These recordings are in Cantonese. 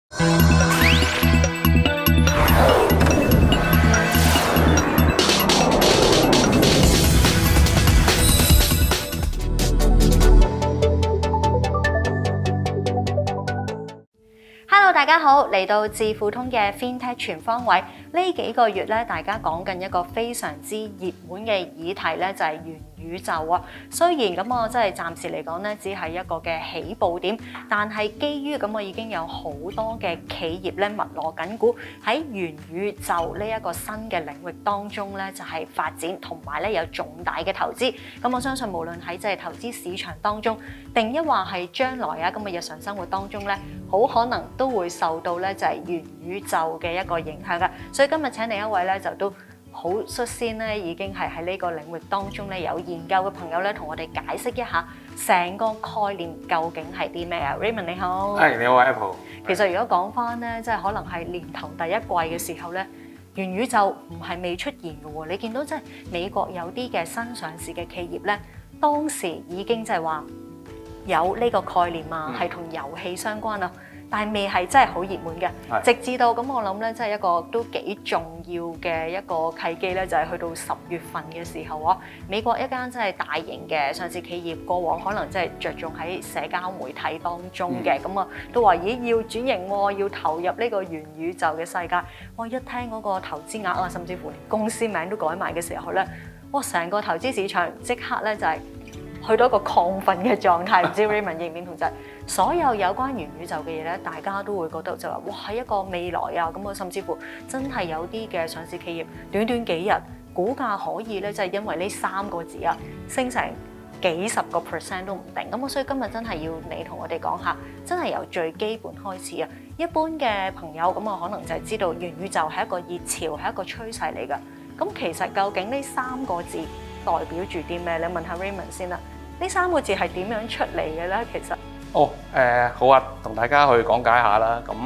Hello， 大家好，嚟到智富通嘅 FinTech 全方位。呢幾個月咧，大家講緊一個非常之熱門嘅議題咧，就係元宇宙啊。雖然咁我真係暫時嚟講咧，只係一個嘅起步點，但係基於咁我已經有好多嘅企業咧密鑼緊鼓喺元宇宙呢一個新嘅領域當中咧，就係發展同埋咧有重大嘅投資。咁我相信無論喺即係投資市場當中，定抑或係將來啊咁嘅日常生活當中咧，好可能都會受到咧就係元宇宙嘅一個影響嘅。所以今日請嚟一位咧就都好率先咧，已經係喺呢個領域當中咧有研究嘅朋友咧，同我哋解釋一下成個概念究竟係啲咩啊 ？Raymond 你好， 係你好 Apple。 其實如果講翻咧，即係可能係年頭第一季嘅時候咧，元宇宙唔係未出現嘅喎。你見到即係美國有啲嘅新上市嘅企業咧，當時已經即係話有呢個概念啊，係同遊戲相關啊。但係未係真係好熱門嘅，直至到咁我諗咧，即係一個都幾重要嘅一個契機咧，就係去到10月份嘅時候啊，美國一間真係大型嘅上市企業，過往可能真係着重喺社交媒體當中嘅，咁啊都話咦要轉型喎，要投入呢個元宇宙嘅世界，哇一聽嗰個投資額啊，甚至乎連公司名都改埋嘅時候咧，哇成個投資市場即刻咧就係去到一個亢奮嘅狀態，唔知 Raymond 認唔認同就係所有有關元宇宙嘅嘢咧，大家都會覺得就話哇係一個未來啊！咁啊，甚至乎真係有啲嘅上市企業，短短幾日股價可以咧，即係因為呢3個字啊，升成幾十個%都唔定。咁啊，所以今日真係要你同我哋講下，真係由最基本開始啊！一般嘅朋友咁啊，可能就係知道元宇宙係一個熱潮，係一個趨勢嚟㗎。咁其實究竟呢3個字代表住啲咩？你問下 Raymond 先啦。呢3個字係點樣出嚟嘅咧？其實好啊，同大家去講解下啦。咁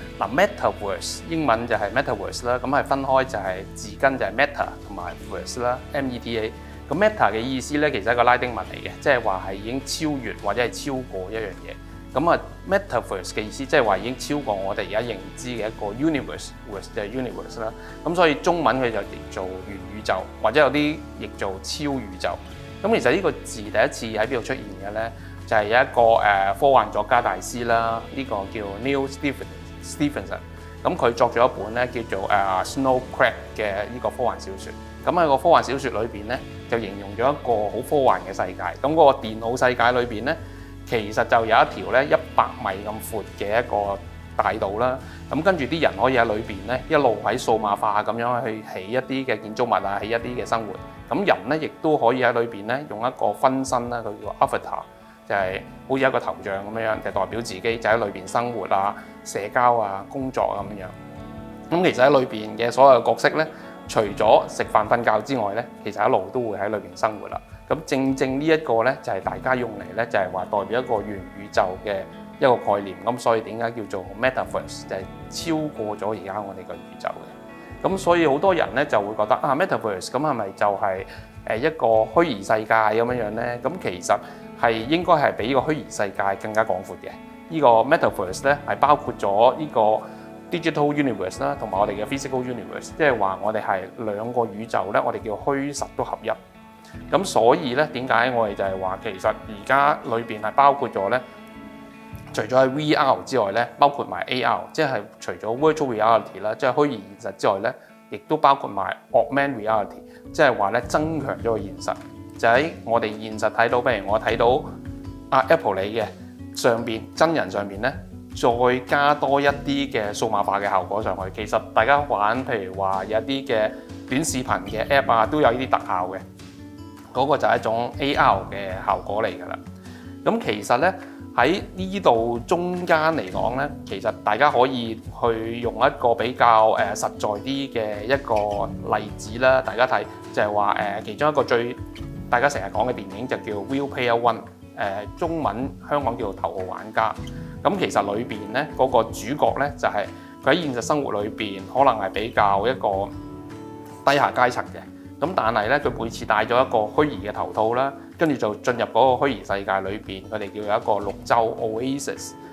Metaverse 英文就係 Metaverse 啦。咁係分開就係字根就係 Meta 同埋 Verse 啦 ，META。咁 Meta 嘅意思咧，其實係一個拉丁文嚟嘅，即係話係已經超越或者係超過一樣嘢。咁啊 Metaverse 嘅意思即係話已經超過我哋而家認知嘅一個 Universe 就係 Universe 啦。咁所以中文佢就譯做元宇宙，或者有啲譯做超宇宙。咁其實呢個字第一次喺邊度出現嘅咧？就係有一個科幻作家大師啦，呢個叫 Neil Stephenson。咁佢作咗一本咧叫做Snow Crash 嘅呢個科幻小説。咁喺個科幻小説裏邊咧，就形容咗一個好科幻嘅世界。咁嗰個電腦世界裏邊咧，其實就有一條咧100米咁闊嘅一個大道啦。咁跟住啲人可以喺裏邊咧一路喺數碼化咁樣去起一啲嘅建築物啊，起一啲嘅生活。咁人咧亦都可以喺裏邊咧用一個分身啦，佢叫 Avatar。就係好似一個頭像咁樣，就代表自己就喺裏邊生活啊、社交啊、工作咁樣。咁其實喺裏邊嘅所有嘅角色咧，除咗食飯瞓覺之外咧，其實一路都會喺裏邊生活啦。咁正呢一個咧，就係大家用嚟咧，就係話代表一個元宇宙嘅一個概念。咁所以點解叫做 Metaverse 就係超過咗而家我哋個宇宙嘅。咁所以好多人咧就會覺得Metaverse 咁係咪就係一個虛擬世界咁樣咧？咁其實係應該係比呢個虛擬世界更加廣闊嘅。呢個 Metaverse 咧係包括咗呢個 Digital Universe 啦，同埋我哋嘅 Physical Universe， 即係話我哋係兩個宇宙咧，我哋叫虛實都合一。咁所以咧點解我哋就係話其實而家裏邊係包括咗咧，除咗係 VR 之外咧，包括埋 AR， 即係除咗 Virtual Reality 啦，即係虛擬現實之外咧，亦都包括埋 Augmented Reality， 即係話咧增強咗個現實。就喺我哋現實睇到，譬如我睇到Apple 你嘅上邊真人上邊咧，再加多一啲嘅數碼化嘅效果上去。其實大家玩譬如話有一啲嘅短視頻嘅 App 啊，都有呢啲特效嘅。嗰個就係一種 AR 嘅效果嚟㗎啦。咁其實咧喺呢度中間嚟講咧，其實大家可以去用一個比較實在啲嘅一個例子啦。大家睇就係話其中一個最大家成日講嘅電影就叫 Ready Player One， 中文香港叫做頭號玩家。咁其實裏邊咧嗰個主角咧就係佢喺現實生活裏邊可能係比較一個低下階層嘅。咁但係咧佢每次戴咗一個虛擬嘅頭套啦，跟住就進入嗰個虛擬世界裏邊，佢哋叫有一個綠洲 Oasis。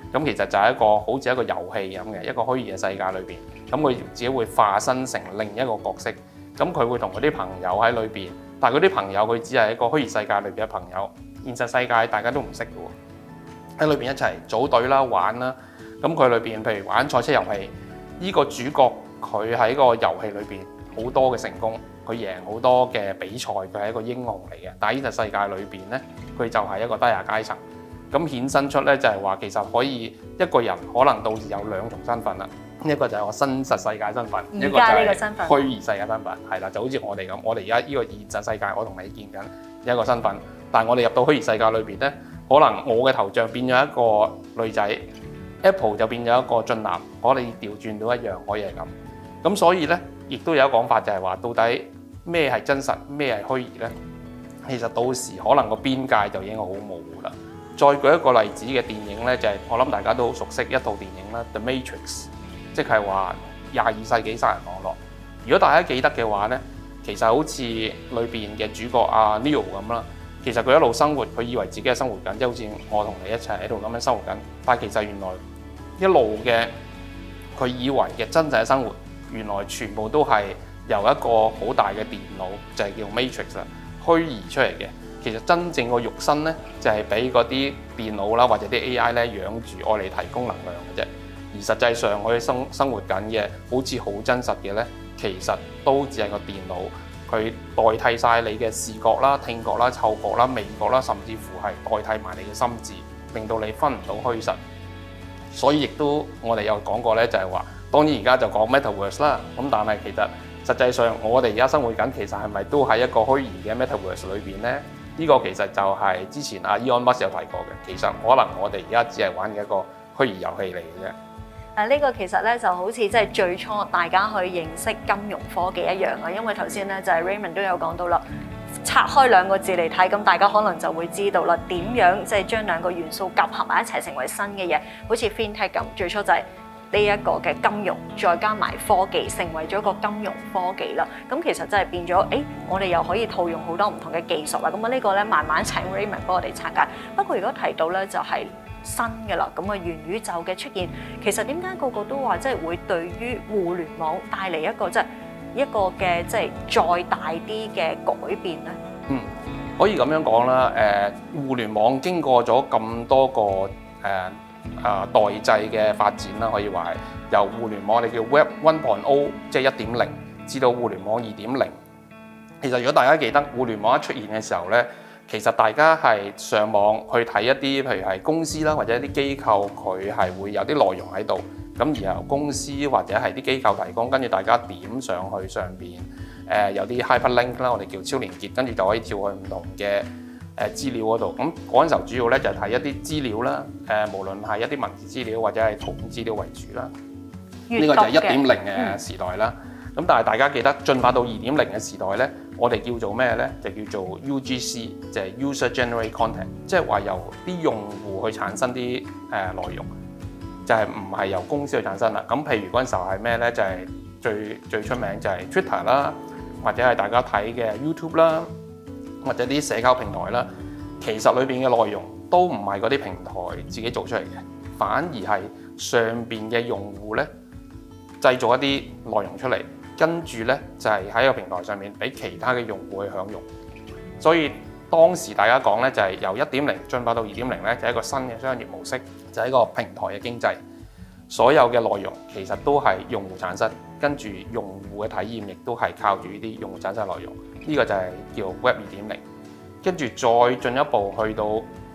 咁其實就係一個好似一個遊戲咁嘅一個虛擬嘅世界裏邊，咁佢自己會化身成另一個角色，咁佢會同佢啲朋友喺裏邊，但係嗰啲朋友佢只係一個虛擬世界裏邊嘅朋友，現實世界大家都唔識嘅喎，喺裏邊一齊組隊啦玩啦，咁佢裏邊譬如玩賽車遊戲，呢個主角佢喺個遊戲裏邊好多嘅成功，佢贏好多嘅比賽，佢係一個英雄嚟嘅，但係現實世界裏邊咧，佢就係一個低下階層。咁衍生出咧就係話，其實可以一個人可能到時有兩重身份啦，一個就係我真實世界身份，一個就係虛擬世界身份，係啦，就好似我哋咁，我哋而家呢個現實世界，我同你見緊一個身份，但係我哋入到虛擬世界裏邊咧，可能我嘅頭像變咗一個女仔 ，Apple 就變咗一個俊男，我哋調轉到一樣可以係咁，咁所以咧，亦都有一個講法就係話，到底咩係真實，咩係虛擬咧？其實到時可能個邊界就已經好模糊啦。再舉一個例子嘅電影呢，就係我諗大家都好熟悉一套電影啦，《The Matrix》，即係話22世紀殺人網絡。如果大家記得嘅話呢，其實好似裏邊嘅主角阿 Neo 咁啦，其實佢一路生活，佢以為自己係生活緊，即係好似我同你一齊喺度咁樣生活緊。但係其實原來一路嘅佢以為嘅真實嘅生活，原來全部都係由一個好大嘅電腦，就係叫 Matrix 啦，虛擬出嚟嘅。其實真正個肉身咧，就係俾嗰啲電腦啦，或者啲 AI 咧養住，愛嚟提供能量嘅啫。而實際上佢生活緊嘅，好似好真實嘅咧，其實都只係個電腦，佢代替晒你嘅視覺啦、聽覺啦、嗅覺啦、味覺啦，甚至乎係代替埋你嘅心智，令到你分唔到虛實。所以亦都我哋有講過咧，就係話，當然而家就講 Metaverse 啦。咁但係其實實際上我哋而家生活緊，其實係咪都喺一個虛擬嘅 Metaverse 裏邊咧？呢個其實就係之前阿 Elon Musk 有提過嘅，其實可能我哋而家只係玩嘅一個虛擬遊戲嚟嘅啫。 呢個其實咧就好似即係最初大家去認識金融科技一樣啊，因為頭先咧就係 Raymond 都有講到啦，拆開兩個字嚟睇，咁大家可能就會知道啦，點樣即係將兩個元素夾合埋一齊成為新嘅嘢，好似 FinTech 咁，最初就係呢一個嘅金融，再加埋科技，成為咗個金融科技啦。咁其實真係變咗，我哋又可以套用好多唔同嘅技術啦。咁啊，呢個咧慢慢請 Raymond 幫我哋拆解。不過如果提到咧就係新嘅啦，咁啊元宇宙嘅出現，其實點解個個都話即係會對於互聯網帶嚟一個即係一個嘅即係再大啲嘅改變咧？ 可以咁樣講啦。互聯網經過咗咁多個代際嘅發展啦，可以話係由互聯網我哋叫 Web 1.0，即係1.0，至到互聯網2.0。其實如果大家記得互聯網一出現嘅時候咧，其實大家係上網去睇一啲，譬如係公司啦，或者一啲機構，佢係會有啲內容喺度，咁然後公司或者係啲機構提供，跟住大家點上去上邊，有啲 hyperlink 啦，我哋叫超連結，跟住就可以跳去唔同嘅資料嗰度。咁嗰陣時候主要咧就睇一啲資料啦，無論係一啲文字資料或者係圖片資料為主啦。呢個就係1.0嘅時代啦。咁但係大家記得進化到2.0嘅時代咧，我哋叫做咩咧？就叫做 UGC，就係 User Generate Content， 即係話由啲用戶去產生啲內容，就係唔係由公司去產生啦。咁譬如嗰陣時候係咩咧？就係最出名就係 Twitter 啦，或者係大家睇嘅 YouTube 啦，或者啲社交平台啦。其實裏邊嘅內容都唔係嗰啲平台自己做出嚟嘅，反而係上邊嘅用戶咧製造一啲內容出嚟。跟住咧就係喺個平台上面俾其他嘅用戶去享用，所以當時大家講咧就係由1.0進化到2.0咧，就係一個新嘅商業模式，就係一個平台嘅經濟。所有嘅內容其實都係用戶產生，跟住用戶嘅體驗亦都係靠住呢啲用戶產生嘅內容。呢個就係叫 Web 2.0。跟住再進一步去到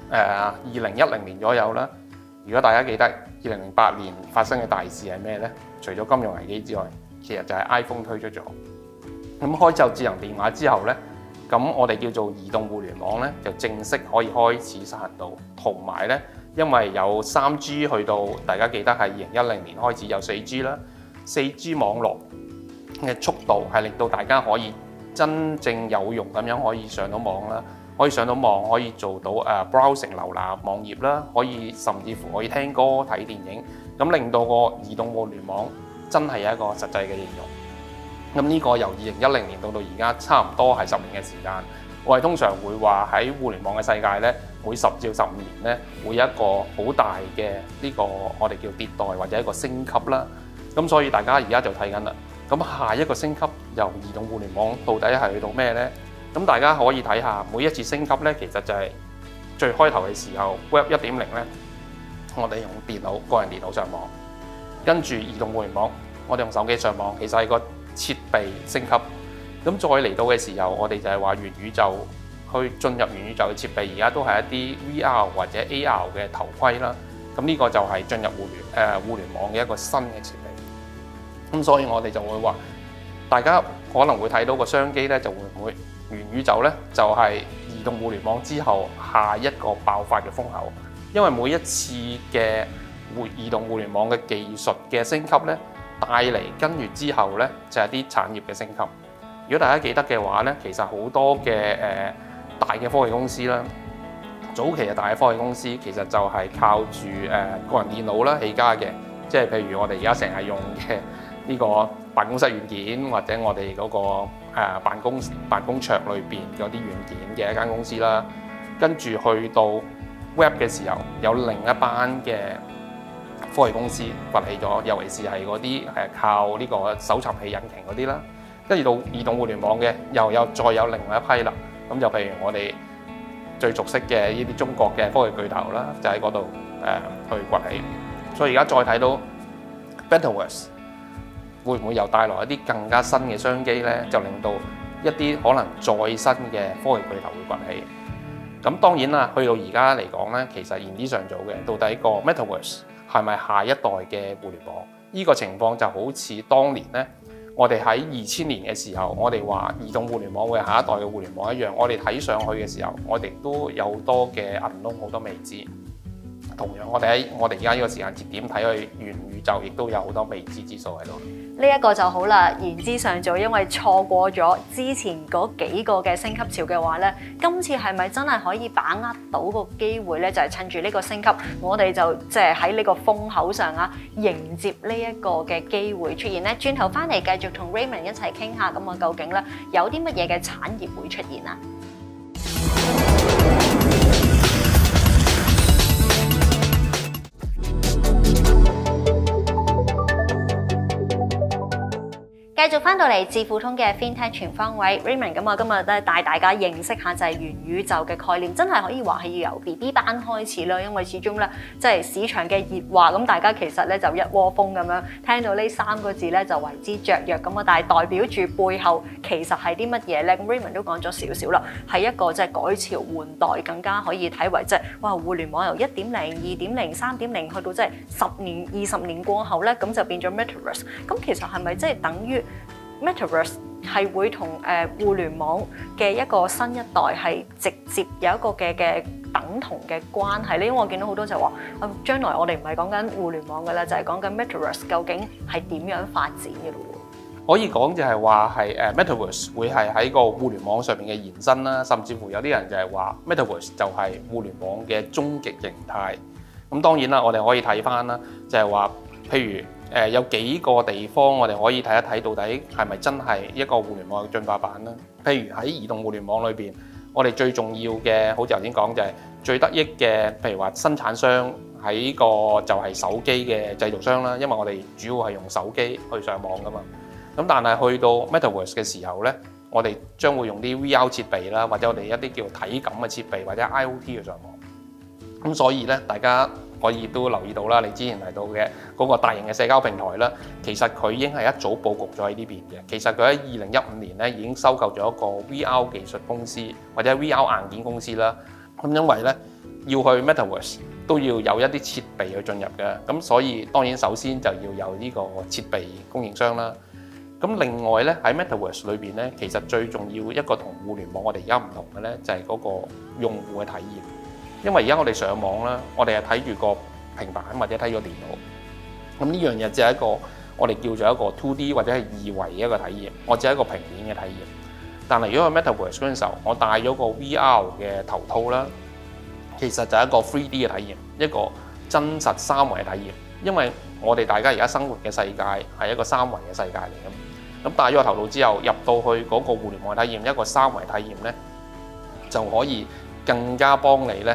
2010年左右啦。如果大家記得2008年發生嘅大事係咩咧？除咗金融危機之外，其實就係 iPhone 推出咗，咁開就智能電話之後呢，咁我哋叫做移動互聯網呢，就正式可以開始實行到，同埋呢，因為有3G 去到，大家記得係2010年開始有4G 啦，4G 網絡嘅速度係令到大家可以真正有用咁樣可以上到網啦，可以上到網可以做到browsing 瀏覽網頁啦，可以甚至乎可以聽歌睇電影，咁令到個移動互聯網真係有一個實際嘅應用。咁呢個由2010年到而家差唔多係10年嘅時間。我哋通常會話喺互聯網嘅世界呢， 每10至15年咧會有一個好大嘅呢個我哋叫迭代或者一個升級啦。咁所以大家而家就睇緊啦。咁下一個升級由移動互聯網到底係去到咩呢？咁大家可以睇下每一次升級呢，其實就係最開頭嘅時候 Web 1.0呢，我哋用電腦個人電腦上網，跟住移動互聯網，我哋用手機上網，其實係個設備升級。咁再嚟到嘅時候，我哋就係話元宇宙去進入元宇宙嘅設備，而家都係一啲 VR 或者 AR 嘅頭盔啦。咁呢個就係進入互聯網嘅一個新嘅設備。咁所以我哋就會話，大家可能會睇到個商機咧，就會唔會元宇宙咧就係移動互聯網之後下一個爆發嘅風口。因為每一次嘅移動互聯網嘅技術嘅升級咧，帶嚟跟住之後咧就係啲產業嘅升級。如果大家記得嘅話咧，其實好多嘅大嘅科技公司啦，早期嘅大嘅科技公司其實就係靠住個人電腦啦起家嘅，即係譬如我哋而家成日用嘅呢個辦公室軟件，或者我哋嗰個辦公桌裏邊嗰啲軟件嘅一間公司啦。跟住去到 Web 嘅時候，有另一班嘅科技公司崛起咗，尤其是係嗰啲靠呢個搜尋器引擎嗰啲啦。跟住到移動互聯網嘅，再有另外一批啦。咁就譬如我哋最熟悉嘅呢啲中國嘅科技巨頭啦，就喺嗰度去崛起。所以而家再睇到 Metaverse 會唔會又帶來一啲更加新嘅商機呢？就令到一啲可能再新嘅科技巨頭會崛起。咁當然啦，去到而家嚟講呢，其實言之尚早嘅。到底個 Metaverse 係咪下一代嘅互聯網？呢個情況就好似當年呢，我哋喺2000年嘅時候，我哋話移動互聯網會係下一代嘅互聯網一樣。我哋睇上去嘅時候，我哋都有好多嘅unknown，好多未知。同樣，我哋而家呢個時間節點睇去元宇宙，亦都有好多未知之數喺度。 呢一個就好啦，言之尚早，因為錯過咗之前嗰幾個嘅升級潮嘅話咧，今次係咪真係可以把握到個機會咧？就係趁住呢個升級，我哋就即係喺呢個風口上啊，迎接呢一個嘅機會出現咧。轉頭翻嚟繼續同 Raymond 一齊傾下，咁啊究竟咧有啲乜嘢嘅產業會出現啊？繼續翻到嚟智庫通嘅 FinTech 全方位 Raymond， 咁我今日都帶大家認識下就係元宇宙嘅概念，真係可以話係要由 BB 班開始啦，因為始終咧即係市場嘅熱話，咁大家其實咧就一窩蜂咁樣聽到呢3個字咧就為之雀躍咁啊，但係代表住背後其實係啲乜嘢咧？咁 Raymond 都講咗少少啦，係一個即係改朝換代，更加可以睇為即係哇互聯網由 1.0、2.0、3.0去到即係10年、20年過後咧，咁就變咗 Metaverse。咁其實係咪即係等於Metaverse 係會同互聯網嘅一個新一代係直接有一個嘅等同嘅關係咧？因為我見到好多就話，將來我哋唔係講緊互聯網嘅啦，就係講緊 Metaverse 究竟係點樣發展嘅咯喎。可以講就係話係 Metaverse 會係喺個互聯網上面嘅延伸啦，甚至乎有啲人就係話 Metaverse 就係互聯網嘅終極形態。咁當然啦，我哋可以睇翻啦，就係話譬如有幾個地方我哋可以睇一睇到底係咪真係一個互聯網嘅進化版啦。譬如喺移動互聯網裏邊，我哋最重要嘅，好似頭先講就係最得益嘅，譬如話生產商喺個就係手機嘅製造商啦，因為我哋主要係用手機去上網噶嘛。咁但係去到 Metaverse 嘅時候咧，我哋將會用啲 VR 設備啦，或者我哋一啲叫體感嘅設備或者 IoT 去上網。咁所以咧，大家可以都留意到啦，你之前提到嘅嗰個大型嘅社交平台啦，其實佢已經係一早佈局咗喺呢邊嘅。其實佢喺2015年咧已經收購咗一個 VR 技術公司或者 VR 硬件公司啦。咁因為咧要去 Metaverse 都要有一啲設備去進入嘅，咁所以當然首先就要有呢個設備供應商啦。咁另外咧喺 Metaverse 裏邊咧，其實最重要一個同互聯網我哋而家唔同嘅咧，就係嗰個用戶嘅體驗。因為而家我哋上網啦，我哋係睇住個平板或者睇住個電腦，咁呢樣嘢只係一個我哋叫做一個 2D 或者係二維嘅一個體驗，我只係一個平面嘅體驗。但係如果喺 Metaverse 嗰陣時候，我戴咗個 VR 嘅頭套啦，其實就係一個 3D 嘅體驗，一個真實三維嘅體驗。因為我哋大家而家生活嘅世界係一個三維嘅世界嚟嘅，咁戴咗個頭套之後入到去嗰個互聯網體驗，一個三維體驗咧，就可以更加幫你咧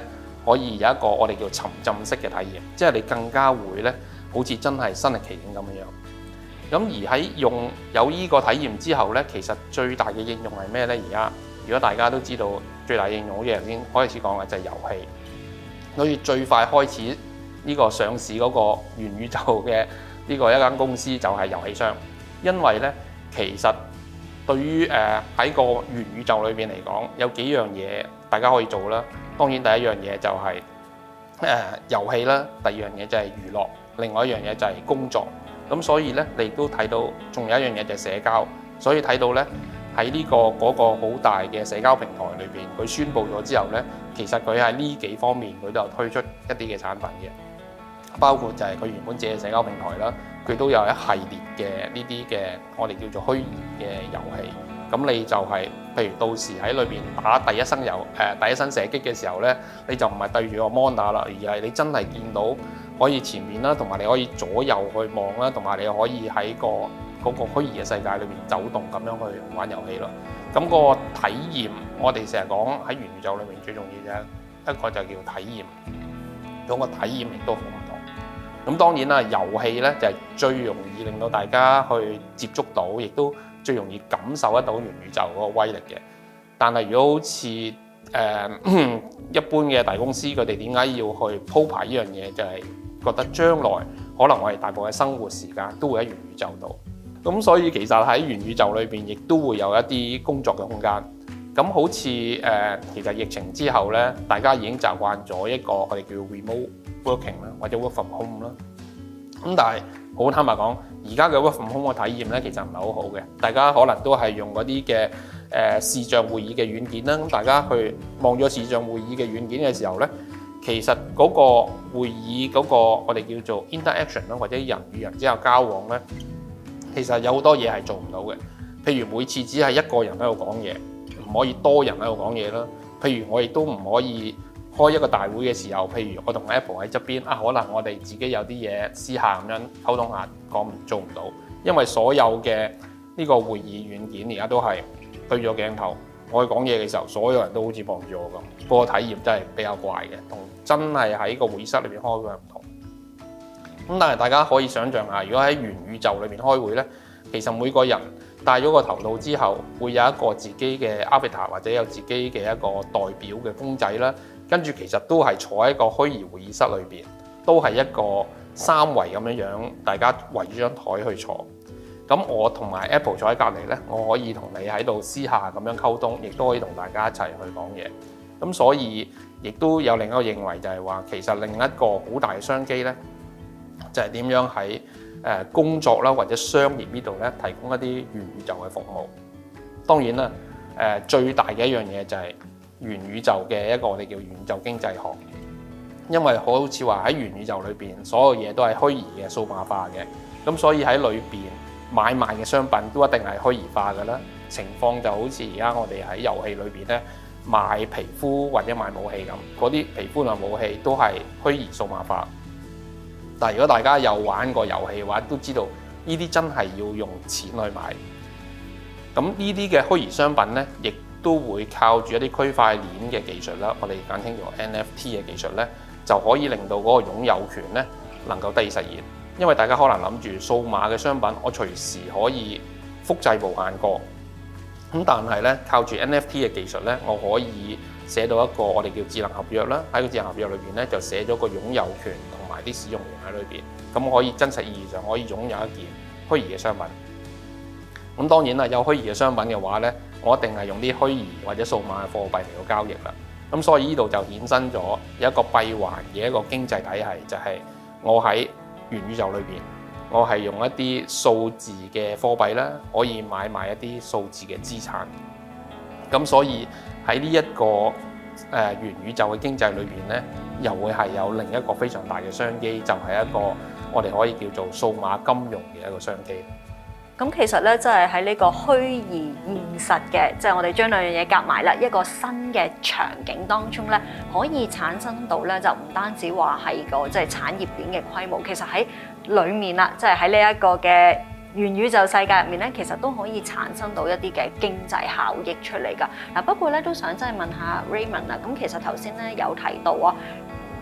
可以有一個我哋叫沉浸式嘅體驗，即係你更加會咧好似真係身歷其境咁樣。咁而喺有呢個體驗之後咧，其實最大嘅應用係咩咧？而家如果大家都知道最大應用，好似頭先開始講嘅就係遊戲。好似最快開始呢個上市嗰個元宇宙嘅呢個一間公司就係遊戲商，因為咧其實對於喺個元宇宙裏邊嚟講，有幾樣嘢大家可以做啦。當然第一樣嘢就係遊戲啦，第二樣嘢就係娛樂，另外一樣嘢就係工作。咁所以咧，你亦都睇到，仲有一樣嘢就係社交。所以睇到咧喺呢個嗰個好大嘅社交平台裏邊，佢宣布咗之後咧，其實佢喺呢幾方面佢都有推出一啲嘅產品嘅，包括就係佢原本自己嘅社交平台啦，佢都有一系列嘅呢啲嘅我哋叫做虛擬嘅遊戲。咁你就係、譬如到時喺裏邊打第一身射擊嘅時候咧，你就唔係對住個 mon 打啦，而係你真係見到可以前面啦，同埋你可以左右去望啦，同埋你可以喺嗰個虛擬嘅世界裏邊走動咁樣去玩遊戲咯。咁個體驗，我哋成日講喺元宇宙裏面最重要嘅一個就叫體驗，嗰個體驗亦都好唔同。咁當然啦，遊戲咧就係最容易令到大家去接觸到，亦都最容易感受得到元宇宙嗰個威力嘅。但係如果好似一般嘅大公司，佢哋點解要去鋪排呢樣嘢？就係覺得將來可能我哋大部分生活時間都會喺元宇宙度。咁所以其實喺元宇宙裏邊，亦都會有一啲工作嘅空間。咁好似其實疫情之後咧，大家已經習慣咗一個我哋叫 remote working 啦，或者 work from home 啦。咁但係好坦白講，而家嘅 work from home 嘅體驗咧，其實唔係好好嘅。大家可能都係用嗰啲嘅視像會議嘅軟件啦。咁大家去望咗視像會議嘅軟件嘅時候咧，其實嗰個會議嗰個我哋叫做 interaction 啦，或者人與人之間交往咧，其實有好多嘢係做唔到嘅。譬如每次只係一個人喺度講嘢，唔可以多人喺度講嘢啦。譬如我亦都唔可以開一個大會嘅時候，譬如我同 Apple 喺側邊可能我哋自己有啲嘢私下咁樣溝通下，做唔到，因為所有嘅呢個會議軟件而家都係對咗鏡頭，我去講嘢嘅時候，所有人都好似望住我咁，個體驗真係比較怪嘅，同真係喺個會議室裏邊開會係唔同。咁但係大家可以想象下，如果喺元宇宙裏邊開會呢，其實每個人戴咗個頭套之後，會有一個自己嘅 avatar 或者有自己嘅一個代表嘅公仔啦，跟住其實都係坐喺個虛擬會議室裏邊，都係一個三維咁樣樣，大家圍住張台去坐。咁我同埋 Apple 坐喺隔離呢，我可以同你喺度私下咁樣溝通，亦都可以同大家一齊去講嘢。咁所以亦都有另一個認為就係話，其實另一個好大嘅商機呢，就係點樣喺工作啦或者商業呢度咧提供一啲元宇宙嘅服務。當然啦，最大嘅一樣嘢就係元宇宙嘅一個我哋叫元宇宙經濟學。因為好似話喺元宇宙裏邊，所有嘢都係虛擬嘅數碼化嘅，咁所以喺裏邊買賣嘅商品都一定係虛擬化㗎啦。情況就好似而家我哋喺遊戲裏邊咧賣皮膚或者賣武器咁，嗰啲皮膚同武器都係虛擬數碼化。但係如果大家有玩過遊戲嘅話，都知道呢啲真係要用錢去買。咁呢啲嘅虛擬商品呢，亦都會靠住一啲區塊鏈嘅技術啦，我哋簡稱做 NFT 嘅技術呢，就可以令到嗰個擁有權呢能夠得以實現。因為大家可能諗住數碼嘅商品，我隨時可以複製無限個。咁但係呢，靠住 NFT 嘅技術呢，我可以寫到一個我哋叫智能合約啦。喺個智能合約裏邊呢，就寫咗個擁有權同埋啲使用權喺裏邊，咁可以真實意義上可以擁有一件虛擬嘅商品。咁當然啦，有虛擬嘅商品嘅話呢，我一定係用啲虛擬或者數碼嘅貨幣嚟到交易啦。咁所以呢度就衍生咗有一個閉環嘅一個經濟體系，就係我喺元宇宙裏邊，我係用一啲數字嘅貨幣啦，可以買賣一啲數字嘅資產。咁所以喺呢一個元宇宙嘅經濟裏邊呢，又會係有另一個非常大嘅商機，就係一個我哋可以叫做數碼金融嘅一個商機。 咁其實咧，即係喺呢個虛擬現實嘅，即係我哋將兩樣嘢夾埋啦，一個新嘅場景當中咧，可以產生到咧，就唔單止話係個即係產業鏈嘅規模，其實喺裡面啦，即係喺呢一個嘅元宇宙世界入面咧，其實都可以產生到一啲嘅經濟效益出嚟㗎。嗱，不過咧都想真係問下 Raymond 啊，咁其實頭先咧有提到啊，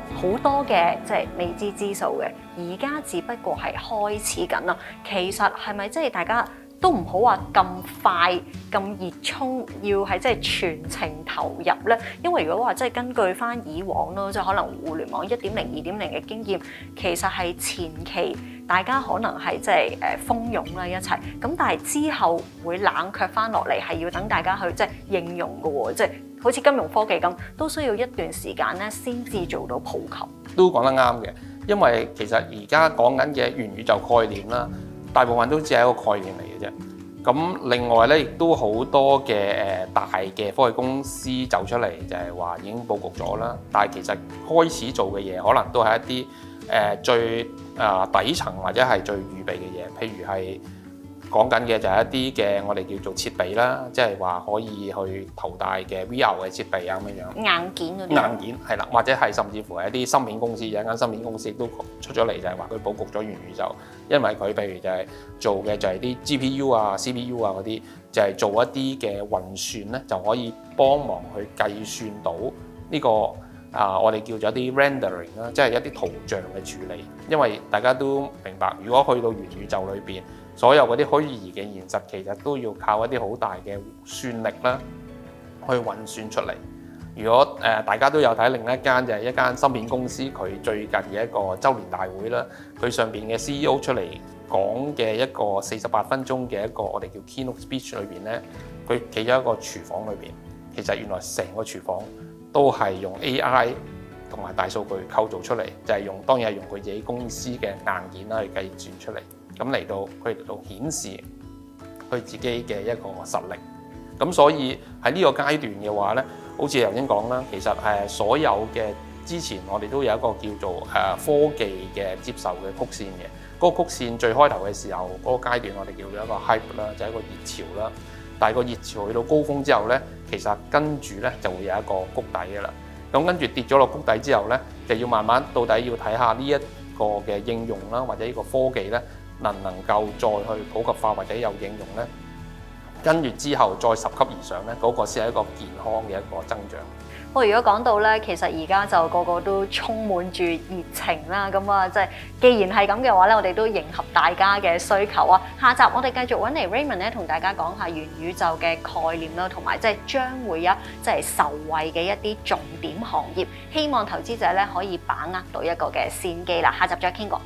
好多嘅即係未知之數嘅，而家只不過係開始緊啦。其實係咪即係大家都唔好話咁快咁熱衷，要係即係全程投入咧？因為如果話即係根據翻以往咯，即係可能互聯網1.0、2.0嘅經驗，其實係前期大家可能係即係蜂擁啦一齊，咁但係之後會冷卻翻落嚟，係要等大家去即係應用嘅喎，即係好似金融科技咁，都需要一段時間咧先至做到普及。 都講得啱嘅，因為其實而家講緊嘅元宇宙概念啦，大部分都只係一個概念嚟嘅啫。咁另外咧，亦都好多嘅大嘅科技公司走出嚟，就係話已經佈局咗啦。但係其實開始做嘅嘢，可能都係一啲最底層或者係最預備嘅嘢，譬如係講緊嘅就係一啲嘅我哋叫做設備啦，即係話可以去頭戴嘅 VR 嘅設備啊咁樣。 硬件嗰啲。 硬件係啦，或者係甚至乎係一啲芯片公司，有一間芯片公司亦都出咗嚟，就係話佢佈局咗元宇宙，因為佢譬如就係做嘅就係啲 GPU 啊、CPU 啊嗰啲，就係做一啲嘅運算咧，就可以幫忙去計算到呢個我哋叫做一啲 rendering 啦，即係一啲圖像嘅處理。因為大家都明白，如果去到元宇宙裏邊，所有嗰啲虛擬嘅現實其實都要靠一啲好大嘅算力啦，去運算出嚟。如果大家都有睇另一間就係一間芯片公司，佢最近嘅一個週年大會啦，佢上邊嘅 CEO 出嚟講嘅一個48分鐘嘅一個我哋叫 keynote speech 裏邊咧，佢企咗一個廚房裏邊，其實原來成個廚房都係用 AI 同埋大數據構造出嚟，就係當然係用佢自己公司嘅硬件啦去計算出嚟。咁嚟到顯示佢自己嘅一個實力，咁所以喺呢個階段嘅話咧，好似頭先講啦，其實所有嘅之前我哋都有一個叫做科技嘅接受嘅曲線嘅，嗰個曲線最開頭嘅時候嗰個階段我哋叫做一個 hype 啦，就係一個熱潮啦。但係個熱潮去到高峰之後咧，其實跟住咧就會有一個谷底嘅啦。咁跟住跌咗落谷底之後咧，就要慢慢到底要睇下呢一個嘅應用啦，或者呢個科技咧，能唔能夠再去普及化或者有應用呢？跟住之後再10級以上呢，嗰個先係一個健康嘅一個增長。 不過如果講到咧，其實而家就個個都充滿住熱情啦，咁啊，即係既然係咁嘅話咧，我哋都迎合大家嘅需求啊。下集我哋繼續揾嚟 Raymond 咧，同大家講下元宇宙嘅概念啦，同埋即係將會有即係受惠嘅一啲重點行業，希望投資者咧可以把握到一個嘅先機啦。下集再傾過。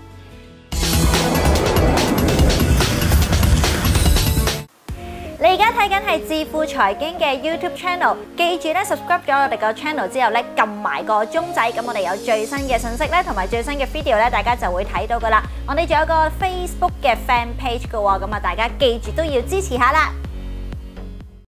你而家睇緊係致富財經嘅 YouTube channel， 記住咧 subscribe 咗我哋個 channel 之後咧，撳埋個鐘仔，咁我哋有最新嘅信息咧，同埋最新嘅 video 咧，大家就會睇到噶啦。我哋仲有個 Facebook 嘅 fan page 噶喎，咁啊大家記住都要支持下啦。